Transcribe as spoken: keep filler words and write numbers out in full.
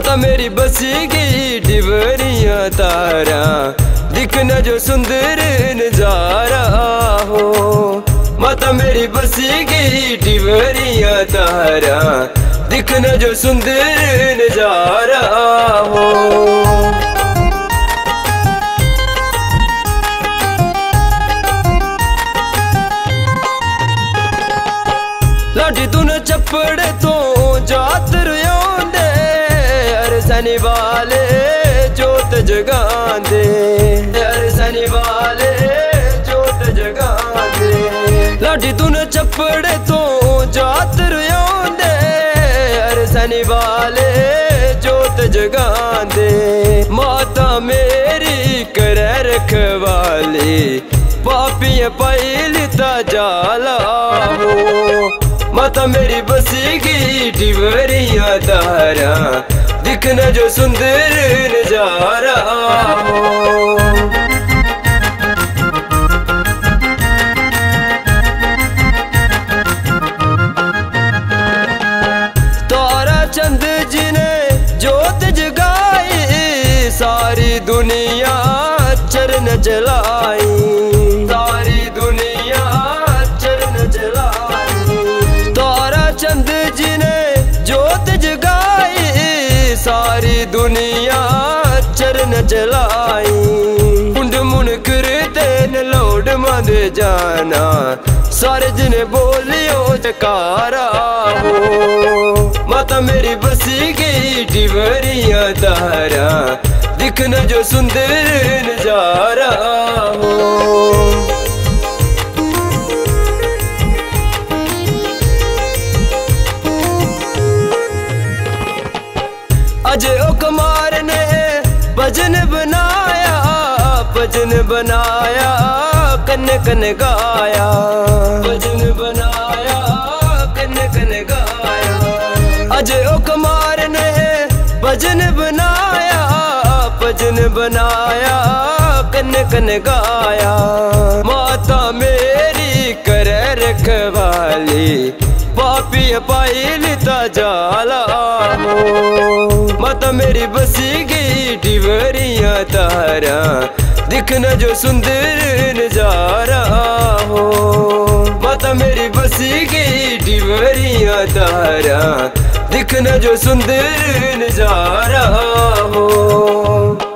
माता मेरी बसी गई डिबरिया तारा, दिखना जो सुंदर नजारा हो। माता मेरी बसी गई डिबरिया तारा, दिखना जो सुंदर नजारा हो। लाठी तूने चपड़े तो जात रोंदे, अरसनी वाले जोत जगांदे, अरसनी वाले जोत जगांदे। लाठी तूने चपड़े तो जात रोंदे, अरसनी वाले जोत जगांदे। माता मेरी करे रखवाली, पापियां पाइलता जाला हो। माता मेरी बसी गई डिबरिया तारा, दिखना जो सुंदर नजारा हो। तारा चंद जी ने जोत जगाई, सारी दुनिया चरण चलाई, सारी दुनिया चरण चलाई। तारा चंद जी ने जोत जगाई, सारी दुनिया चरण चलाई। कुंड मुन करते न लौट मंद जाना, सारे जिने बोलियो जकारा हो। माता मेरी बसी गई डिबरिया तारा, दिखना जो सुंदर नजारा हो। अजय कुमार ने भजन बनाया, भजन बनाया कन कन गाया, भजन बनाया कन कन गाया। अजय कुमार ने भजन बनाया, भजन बनाया कन कन गाया। माता मेरी करे रखवाली, पापियां पाइलता जाला हो। माता मेरी बसी गई डिबरिया तारा, दिखना जो सुंदर नजारा हो। माता मेरी बसी गई डिबरिया तारा, दिखना जो सुंदर नजारा हो।